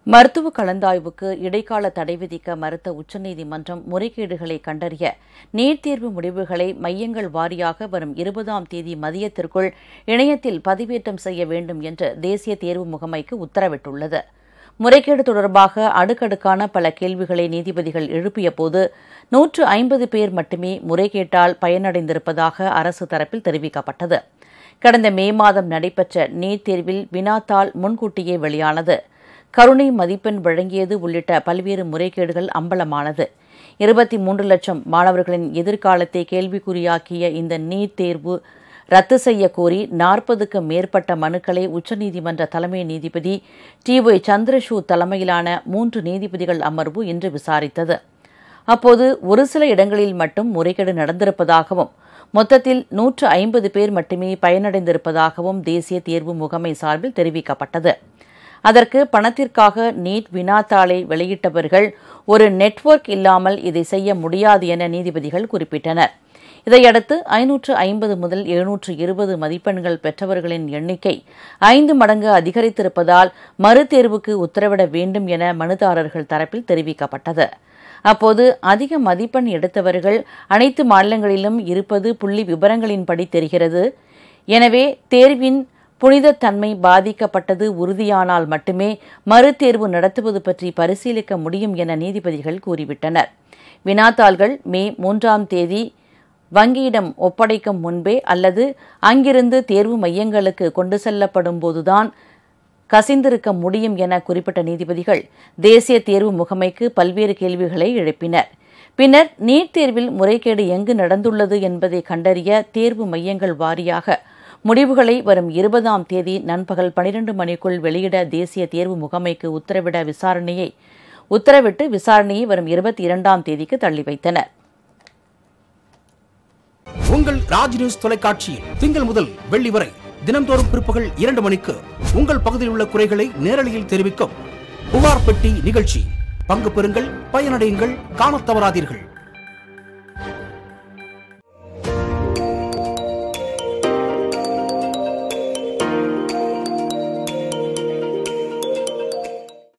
மருத்துவ கலந்தாய்வுக்கு இடைக்கால தடை விதிக்க மறுத்த உச்சநீதிமன்றம் முறைகேடுகளை கண்டறிய நீட் தேர்வு முடிவுகளை மையங்கள் வாரியாக வரும் 20ஆம் தேதி மதியத்திற்குள் இணையத்தில் பதிவேற்றம் செய்ய வேண்டும் என்று தேசிய தேர்வு முகமைக்கு உத்தரவிட்டுள்ளது. முறைகேடு தொடர்பாக அடுக்கடுக்கான பல கேள்விகளை நீதிபதிகள் எழுப்பியபோது 150 பேர் மட்டுமே முறைகேட்டால் பயனடைந்திருப்பதாக அரசு தரப்பில் தெரிவிக்கப்பட்டது. கடந்த மே மாதம் நடைபெற்ற நீட் தேர்வில் வினாத்தாள் முன்கூட்டியே வெளியானது. கருணை மதிப்பெண் வழங்கியது உள்ளிட்ட பல்வேறு முறைகேடுகள் அம்பலமானது. 23 லட்சம் மாணவர்களின் எதிர்காலத்தை கேள்விக்குறியாக்கிய இந்த நீட் தேர்வு ரத்து செய்ய கோரி 40க்கும் மேற்பட்ட மனுக்களை உச்சநீதிமன்ற தலைமை நீதிபதி TY சந்திரசூட் தலைமையிலான 3 நீதிபதிகள் அமர்வு இன்று விசாரித்தது. அப்போது ஒரு சில இடங்களில் மட்டும் முறைகேடு நடந்திருப்பதாகவும் மொத்தத்தில் 150 பேர் மட்டுமே பயனடைந்திருப்பதாகவும் தேசிய தேர்வு முகமை சார்பில் தெரிவிக்கப்பட்டது. அதற்கு பணத்திற்காக நீட் வினாத்தாளை வெளியிட்டவர்கள் ஒரு நெட்வொர்க் இல்லாமல் இதை செய்ய முடியாது என நீதிபதிகள் குறிப்பிட்டனர். இதையடுத்து 550 முதல் 720 மதிப்பெண்கள் பெற்றவர்களின் எண்ணிக்கை 5 மடங்கு அதிகரித்திருப்பதால் மறுதேர்வுக்கு உத்தரவிட வேண்டும் என மனுதாரர்கள் தரப்பில் தெரிவிக்கப்பட்டது. அப்போது அதிக மதிப்பெண் எடுத்தவர்கள் அனைத்து மாநிலங்களிலும் இருப்பது புள்ளி விபரங்களின்படி தெரிகிறது. எனவே தேர்வின் புனிதத்தன்மை பாதிக்கப்பட்டது உறுதியானால் மட்டுமே மறுதேர்வு நடத்துவது பற்றி பரிசீலிக்க முடியும் என நீதிபதிகள் கூறிவிட்டனர். வினாத்தாள்கள் மே 3ஆம் தேதி வங்கியிடம் ஒப்படைக்கும் முன்பே அல்லது அங்கிருந்து தேர்வு மையங்களுக்கு கொண்டு செல்லப்படும் போதுதான் கசிந்திருக்க முடியும் என குறிப்பிட்ட நீதிபதிகள் தேசிய தேர்வு முகமைக்கு பல்வேறு கேள்விகளை எழுப்பினர். பின்னர் நீட் தேர்வில் முறைகேடு எங்கு நடந்துள்ளது என்பதை கண்டறிய தேர்வு மையங்கள் வாரியாக முடிவுகளை வரும் 20ஆம் தேதி நண்பகல் 12 மணிக்குள் வெளியிட தேசிய தேர்வு முகமைக்கு உத்தரவிட்டு விசாரணையை வரும் 22ஆம் தேதிக்கு தள்ளி வைத்தனர். உங்கள் ராஜ் நியூஸ் தொலைக்காட்சியில் திங்கள் முதல் வெள்ளி வரை தினந்தோறும் பிற்பகல் 2 மணிக்கு உங்கள் பகுதியில் உள்ள குறைகளை நேரலையில் தெரிவிக்கும் புகார் பெட்டி நிகழ்ச்சி. பங்கு பெறுங்கள், பயனடையுங்கள், காணத் தவறாதீர்கள்.